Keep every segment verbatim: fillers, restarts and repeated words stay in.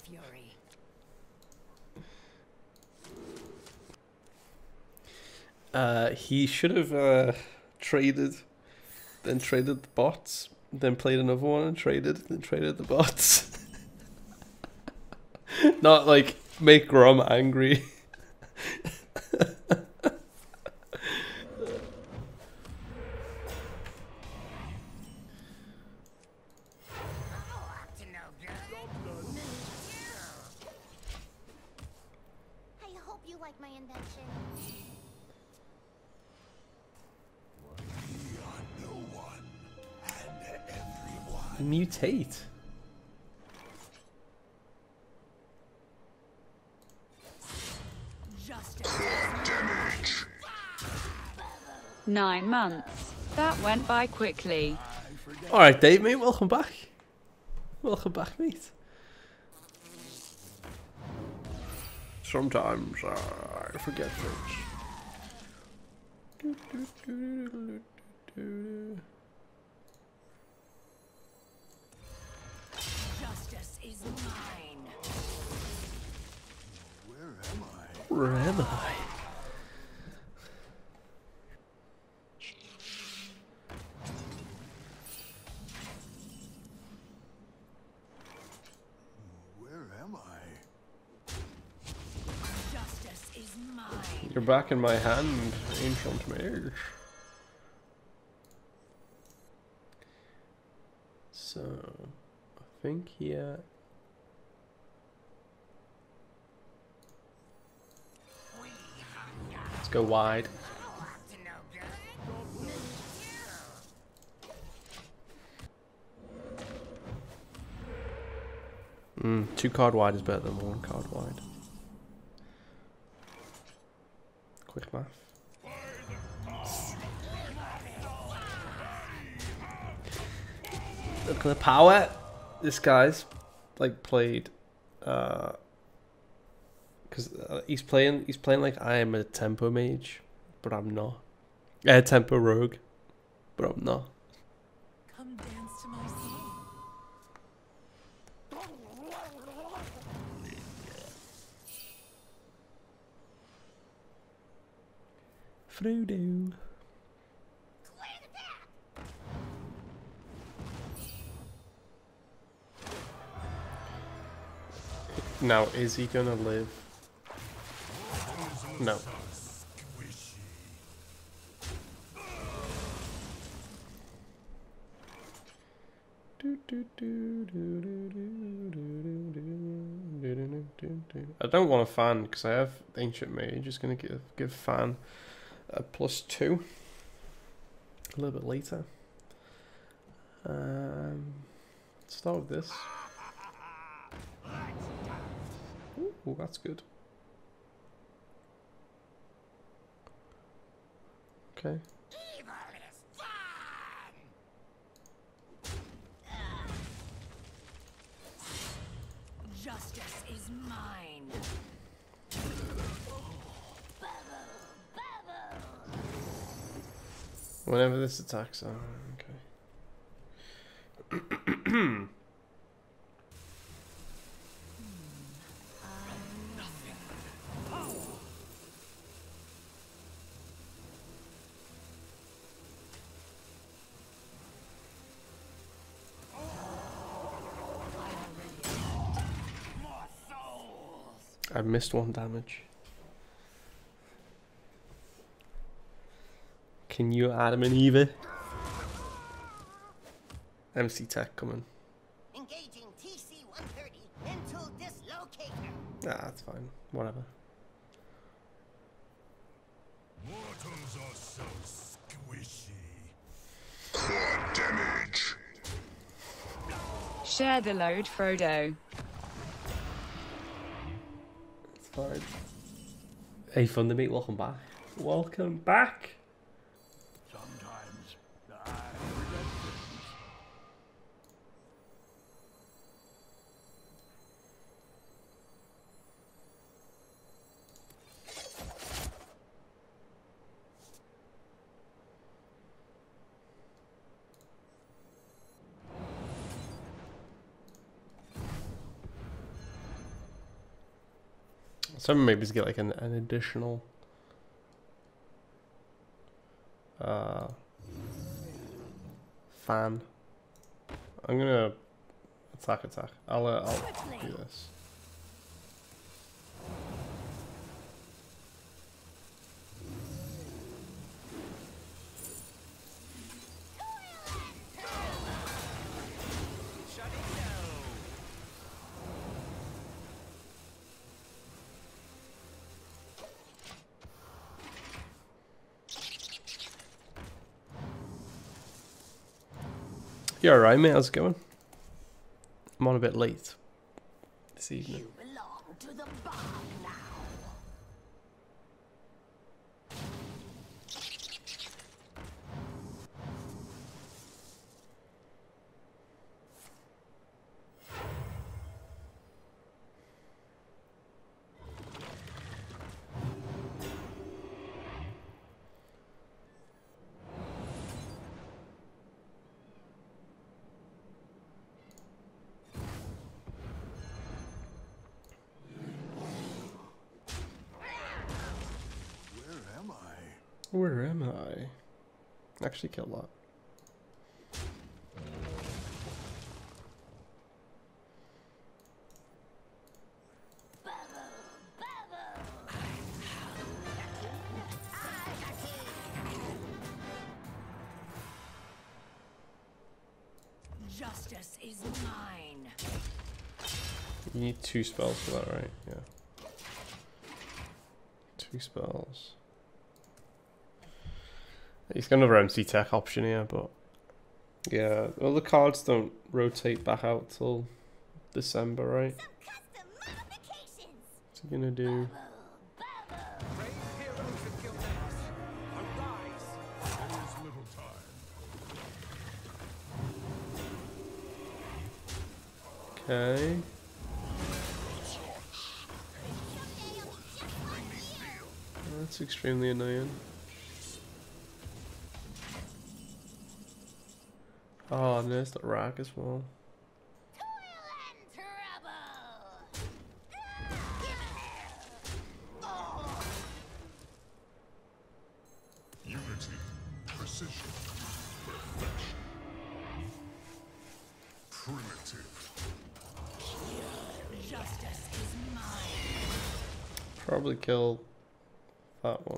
fury. Uh, he should have uh, traded, then traded the bots, then played another one and traded, then traded the bots. Not like make Grom angry. Mutate. Nine months. That went by quickly. Alright, Dave, mate, welcome back. Welcome back, mate. Sometimes uh, I forget things. Justice is mine. Where am I? Where am I? Where am I? Justice is mine. You're back in my hand, ancient mage. So, I think here. Let's go wide. Mm, two card wide is better than one card wide. Quick math. Look at the power. This guy's like played, uh, because uh, he's playing. He's playing like I am a tempo mage, but I'm not. A uh, tempo rogue, but I'm not. Come dance to my song. Frodo. Now, is he gonna live? No. I don't want a fan because I have Ancient Mage. Just gonna give give fan a plus two a little bit later. Um, let's start with this. Ooh, that's good. Okay. Justice is mine. Whenever this attacks, oh, okay. I missed one damage. Can you Adam and Eva? M C Tech coming. Engaging T C one thirty into dislocator. Ah, that's fine. Whatever. Mortals are so squishy. Core damage. Share the load, Frodo. It's fine. Hey, fun to meet. Welcome back. Welcome back. Sometimes I forget things. Some maybe get like an, an additional uh, fan. I'm gonna attack, attack. I'll uh, I'll do this. You alright, mate? How's it going? I'm on a bit late this evening. You belong to the bog now. Where am I? Actually killed that. Justice is mine. You need two spells for that, right? Yeah. Two spells. He's got another M C Tech option here, but yeah, well the cards don't rotate back out till December, right? Some custom modifications. What's he gonna do? Brave heroes of Gilgamesh, arise! There is little time. Okay. That's extremely annoying. Oh, and there's the rack as well. Toil and trouble. Give it hell. Oh. Unity, precision, perfection. Primitive. Justice is mine. Probably kill that one.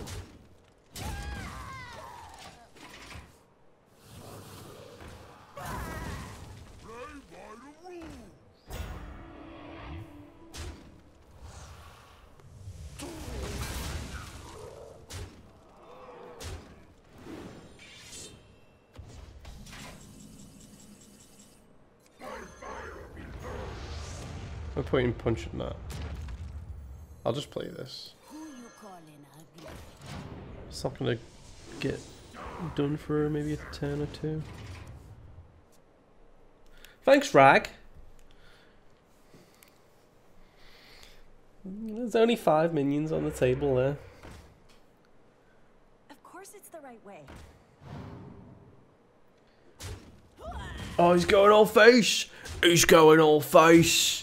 No point in punching that. I'll just play this. Who you calling ugly? It's not gonna get done for maybe a turn or two. Thanks, Rag. There's only five minions on the table there. Of course it's the right way. Oh, he's going all face. He's going all face.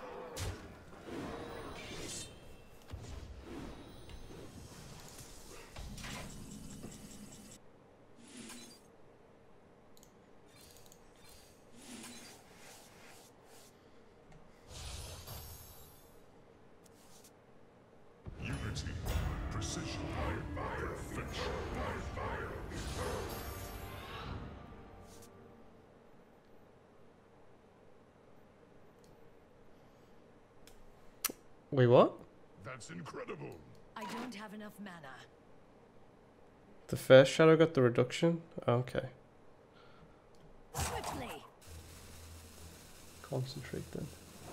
Unity, precision, perfection. Wait, what? That's incredible. I don't have enough mana. The first shadow got the reduction? Okay. Swiftly. Concentrate then.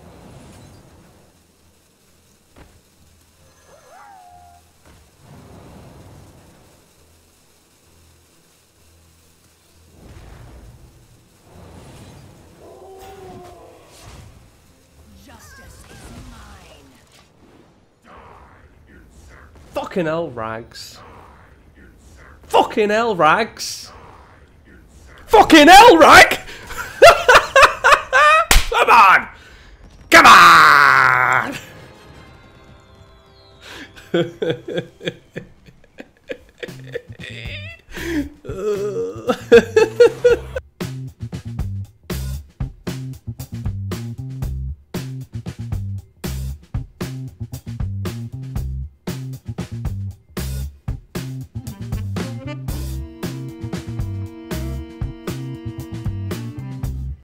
Justice is mine. Fucking hell, Rags. Fucking hell, Rags. Fucking hell, Rag! Come on! Come on!